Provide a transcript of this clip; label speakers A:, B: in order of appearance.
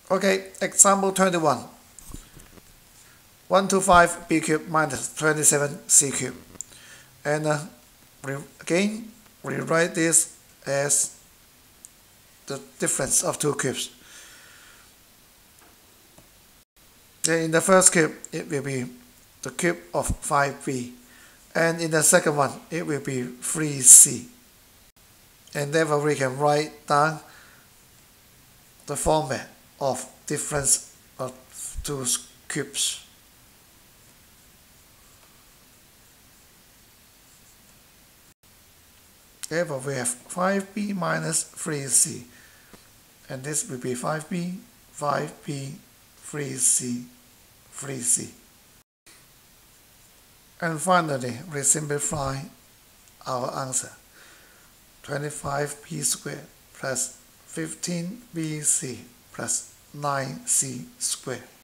A: Okay, example 21. 125b cubed minus 27c cubed. And again, rewrite this as the difference of two cubes. Then in the first cube, it will be the cube of 5b. And in the second one, it will be 3c. And therefore, we can write down the format of difference of two cubes. Therefore, we have 5b minus 3c. And this will be 5b, 3c, 3c. And finally, we simplify our answer. 25b squared plus 15bc plus 9c squared.